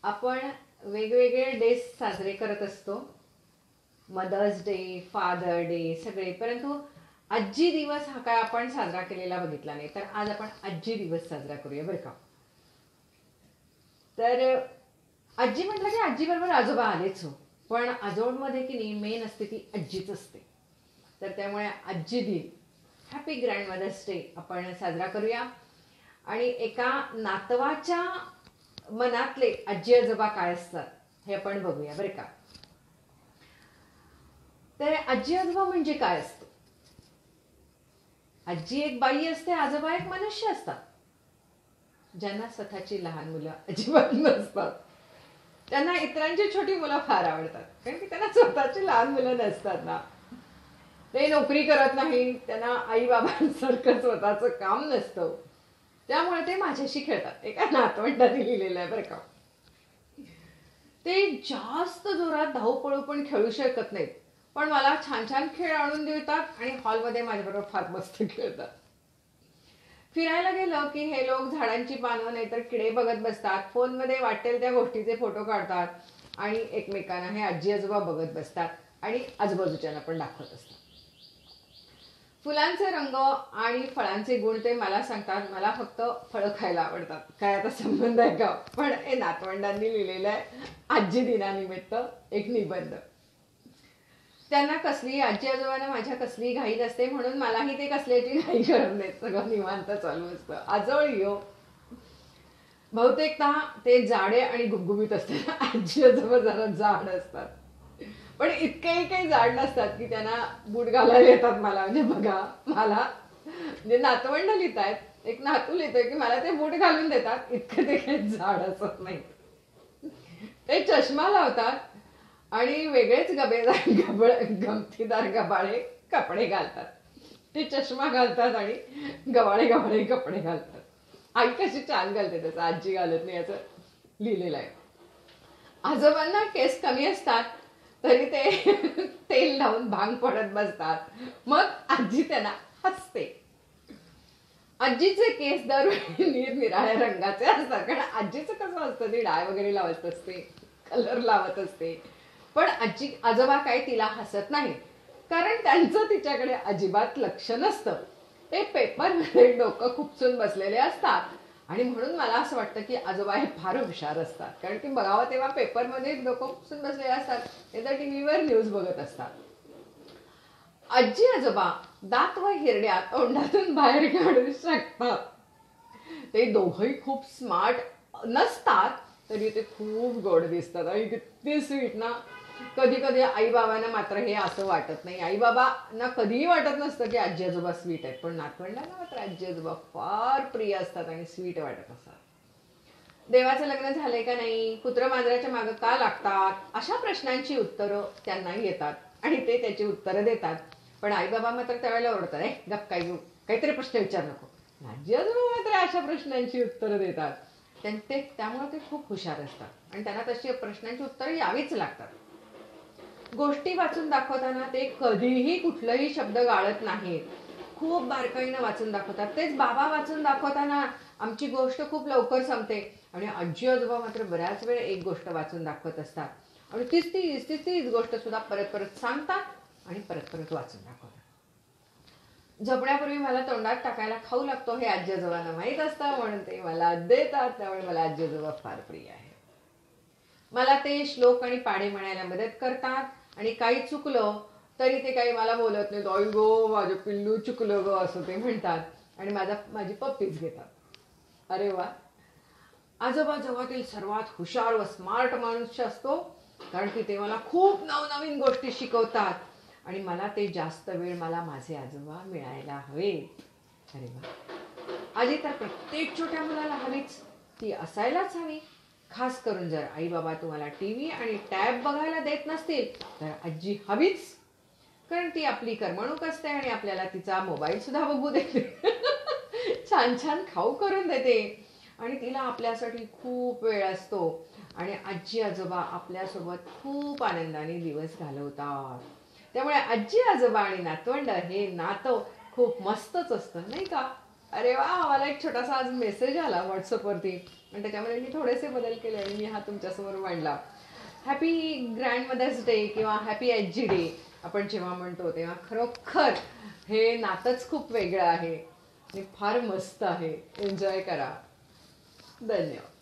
आपण वेगवेगळे डेज साजरे करत असतो. मदर्स डे, फादर डे सगळे, परंतु आजी दिवस हा काय आपण साजरा केलेला बघितला नाही. तर आज आपण आजी दिवस साजरा करूया बरं का. तर आजी म्हटलं की आजी बरोबर आजोबा आलेच हो, पण आजोळमध्ये की नाही मेन असते ती आजीच असते. तर त्यामुळे आजी दिन, हॅपी ग्रँड मदर्स डे आपण साजरा करूया. आणि एका नातवाच्या मनातले आजी आजोबा काय असतात हे आपण बघूया बरं का. तर आजी आजोबा म्हणजे काय असतं. आजी एक बाई असते, आजोबा एक मनुष्य असतात, ज्यांना स्वतःची लहान मुलं अजिबात नसतात. त्यांना इतरांची छोटी मुलं फार आवडतात, कारण की त्यांना स्वतःची लहान मुलं नसतात ना. ते नोकरी करत नाही, त्यांना आई बाबांसारखं स्वतःचं काम नसतं, त्यामुळे ते माझ्याशी खेळतात. एका नातवंडाने लिहिलेलं आहे बरं का. ते जास्त जोरात धावपळू पण खेळू शकत नाहीत, पण मला छान छान खेळ आणून देतात आणि हॉलमध्ये माझ्याबरोबर फार मस्त खेळतात. फिरायला गेलं की हे लोक झाडांची पानं नाहीतर किडे बघत बसतात, फोनमध्ये वाटेल त्या गोष्टीचे फोटो काढतात आणि एकमेकांना हे आजी आजोबा बघत बसतात आणि आजूबाजूच्यांना पण दाखवत असतात. फुलांचे रंग आणि फळांचे गुण ते मला सांगतात, मला फक्त फळं खायला आवडतात. काय आता संबंध आहे का. पण हे नातवंडांनी लिहिलेलं आहे आजी दिनानिमित्त एक निबंध. त्यांना कसली, आजी आजोबांना माझ्या कसली घाई नसते, म्हणून मलाही ते कसल्याची घाई करत नाहीत. सगळं निवांत चालू असतं. आजोळ यो बहुतेकदा ते जाडे आणि गुबगुबीत असतात. आजी आजोबा जरा जाड असतात, पण इतकेही काही जाड नसतात की त्यांना बूट घालायला येतात मला. म्हणजे बघा, मला म्हणजे नातवंड लिहित आहेत, एक नातू लिहितोय की मला ते बूट घालून देतात, इतकं ते काही झाड असत नाही. ते चष्मा लावतात आणि वेगळेच गमतीदार गबाळे कपडे घालतात. ते चष्मा घालतात आणि गबाळे गबाळे कपडे घालतात. आई कशी छान घालते त्याचं आजी घालत नाही असं लिहिलेलं आहे. आजोबांना केस कमी असतात तरी ते तेल लावून भांग पडत बसतात, मग आजी त्यांना हसते. आजीचे केस दरवेळी निरनिराळ्या रंगाचे असतात, कारण आजीचं कसं असतं, ती डाय वगैरे लावत असते, कलर लावत असते. पण आजी आजोबा काय तिला हसत नाही, कारण त्यांचं तिच्याकडे अजिबात लक्ष नसतं. ते पेपरमध्ये डोकं खुपसून बसलेले असतात आणि म्हणून मला असं वाटतं की आजोबा हे फार हुशार असतात, कारण की बघावं तेव्हा पेपरमध्ये डोकं खुपसून बसलेले असतात, ते तर टीव्हीवर न्यूज बघत असतात. आजी आजोबा दात व हिरड्या तोंडातून बाहेर काढू शकतात. ते दोघंही खूप स्मार्ट नसतात, तरी ते खूप गोड दिसतात आणि किती स्वीट ना. कधी कधी आई बाबांना मात्र हे असं वाटत नाही. आई बाबांना कधीही वाटत नसतं की आजी आजोबा स्वीट आहेत, पण नातवंडांना मात्र आजी आजोबा फार प्रिय असतात आणि स्वीट वाटत असतात. देवाचं लग्न झालंय का नाही, कुत्रं मांजराच्या मागं का लागतात, अशा प्रश्नांची उत्तरं त्यांना येतात आणि ते त्याची उत्तरं देतात. पण आई बाबा मात्र त्यावेळेला ओरडतात, गप काय घेऊ, काहीतरी प्रश्न विचार नको. आजी आजोबा मात्र अशा प्रश्नांची उत्तरं देतात. त्यामुळे ते खूप हुशार असतात आणि त्यांना तशी प्रश्नांची उत्तरं यावीच लागतात. गोष्टी वाचून दाखवताना ते कधीही कुठलाही शब्द गाळत नाहीत, खूप बारकाईनं वाचून दाखवतात. तेच बाबा वाचून दाखवताना आमची गोष्ट खूप लवकर संपते आणि आजी आजोबा मात्र बऱ्याच वेळ एक गोष्ट वाचून दाखवत असतात आणि तीच गोष्ट सुद्धा परत परत सांगतात आणि परत परत वाचून दाखवतात. झोपण्यापूर्वी मला तोंडात टाकायला खाऊ लागतो हे आजी आजोबांना माहीत असतं, म्हणून ते मला देतात. त्यामुळे मला आजी आजोबा फार प्रिय आहे. मला ते श्लोक आणि पाढे म्हणायला मदत करतात आणि काही चुकलं तरी ते काही मला बोलत नाहीत. आई गो माझं पिल्लू चुकलं ग असं ते म्हणतात आणि माझी पप्पीच घेतात. अरे वा. आजोबा जगातील सर्वात हुशार व स्मार्ट मनुष्य असतो, कारण की ते मला खूप नवनवीन गोष्टी शिकवतात आणि मला ते जास्त वेळ मला माझे आजोबा मिळायला हवे. अरे वा. आजी तर प्रत्येक छोट्या मुलाला हवीच, ती असायलाच हवी. खास करून जर आई बाबा तुम्हाला टीव्ही आणि टॅब बघायला देत नसतील तर आजी हवीच, कारण ती आपली करमणूक असते आणि आपल्याला तिचा मोबाईल सुद्धा बघू देते. छान छान खाऊ करून देते आणि तिला आपल्यासाठी खूप वेळ असतो आणि आजी आजोबा आपल्यासोबत खूप आनंदाने दिवस घालवतात. त्यामुळे आजी आजोबा आणि नातवंड हे नातं खूप मस्तच असतं, नाही का. अरे वा, मला एक छोटासा आज मेसेज आला व्हॉट्सअपवरती आणि त्याच्यामध्ये मी थोडेसे बदल केले आणि मी हा तुमच्यासमोर मांडला. हॅपी ग्रँड मदर्स डे किंवा हॅपी आजी डे आपण जेव्हा म्हणतो तेव्हा खरोखर हे नातंच खूप वेगळं आहे आणि फार मस्त आहे. एन्जॉय करा. धन्यवाद.